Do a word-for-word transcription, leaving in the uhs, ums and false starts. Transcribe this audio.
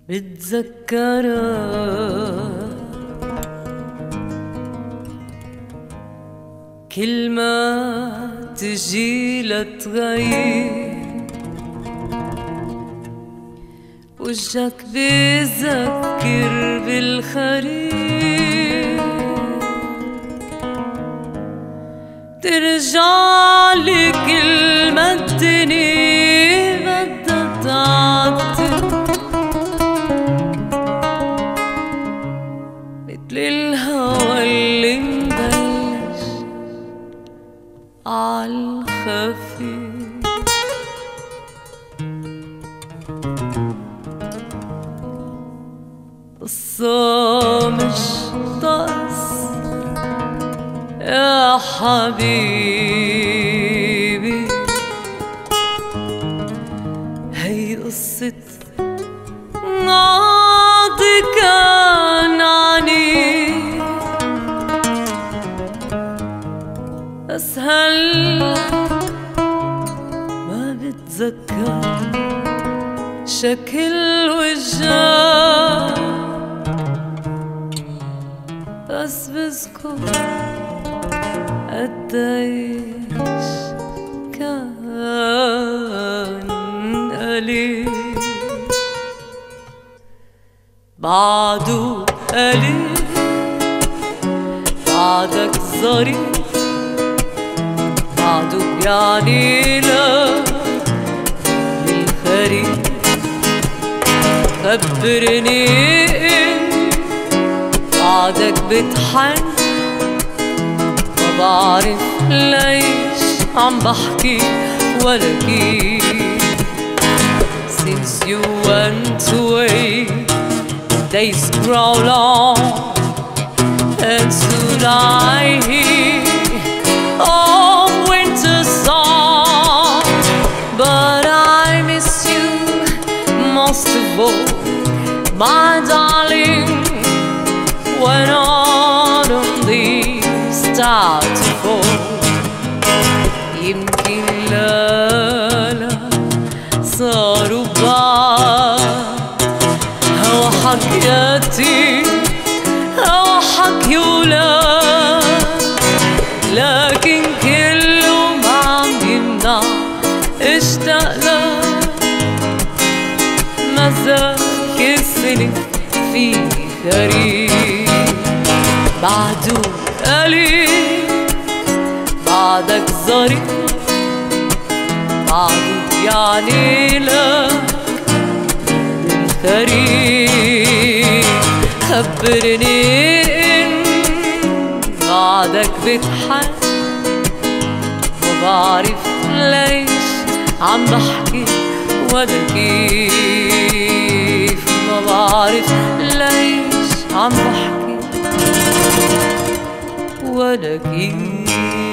بتذكرك كل ما تجي لتغير وجهك بيذكر بالخريف ترجعلي كل ما الدنيا بدها تعطل متل الهوى اللي مبلش عالخفيف قصة مش طقس يا حبيبي، هي قصة ماضي كان عنيف، بس هلا ما بتذكر شكل وجهك، بس بذكر قديش كان قليل بعده قليل بعدك ظريف بعده يعني لك الخريف خبرني إن بعدك بتحن ما بعرف ليش عم بحكي ولا كيف. Since you went away days grow long and soon I hear of winter song, but I miss you most of all, my darling. When autumn leaves start to fall يمكن لا لا صاروا بعد هوا حكياتي هوا حكي ولاد، لكن كله ما عم يمنع اشتاق لك مزاك السنة في غريب بعده قليل بعدك ظريف بعده يعني لك الخريف خبرني إن بعدك بتحن وبعرف ليش عم بحكي ولا كيف، ما بعرف ليش عم بحكي ولا كيف.